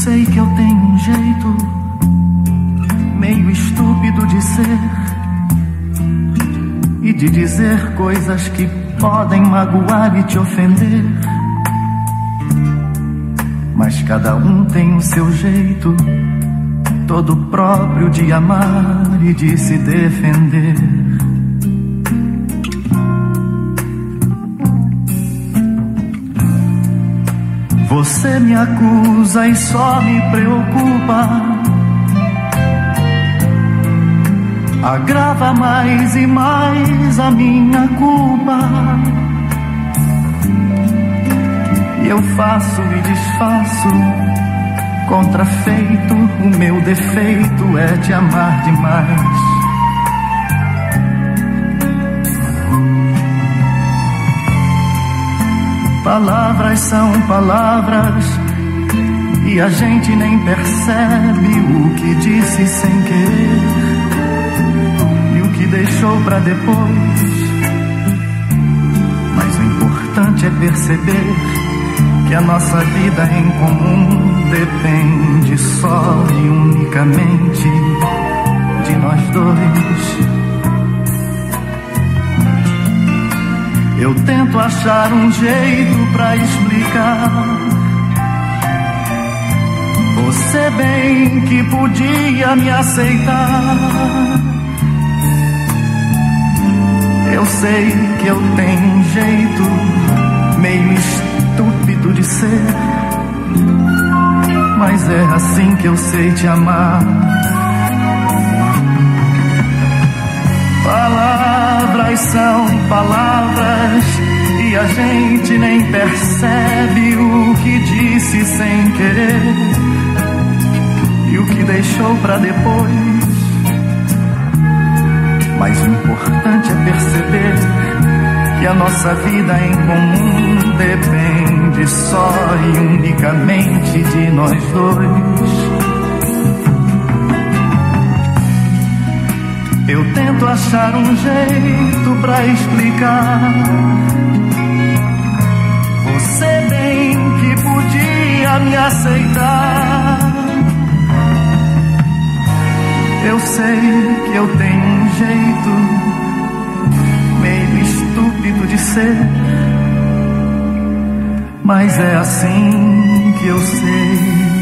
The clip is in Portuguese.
sei que eu tenho um jeito meio estúpido de ser e de dizer coisas que podem magoar e te ofender. Mas cada um tem o seu jeito, todo próprio de amar e de se defender. Você me acusa e só me preocupa, agrava mais e mais a minha culpa. E eu faço e desfaço, contrafeito, o meu defeito é te amar demais. Palavras são palavras e a gente nem percebe o que disse sem querer e o que deixou pra depois. Mas o importante é perceber que a nossa vida em comum depende só e unicamente de nós dois. Eu tento achar um jeito pra explicar. Você bem que podia me aceitar. Eu sei que eu tenho um jeito meio estúpido de ser, mas é assim que eu sei te amar. Palavras são palavras e a gente nem percebe o que disse sem querer e o que deixou pra depois. Mas o importante é perceber que a nossa vida em comum depende só e unicamente de nós dois. Eu tento achar um jeito pra explicar. Você bem que podia me aceitar. Eu sei que eu tenho um jeito meio estúpido de ser, mas é assim que eu sei